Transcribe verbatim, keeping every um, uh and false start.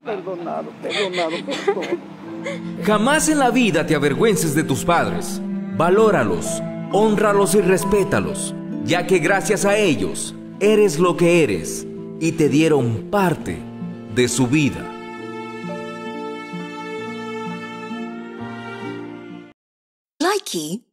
Perdonado, perdonado, por favor. Jamás en la vida te avergüences de tus padres. Valóralos, hónralos y respétalos, ya que gracias a ellos eres lo que eres y te dieron parte de su vida. Likey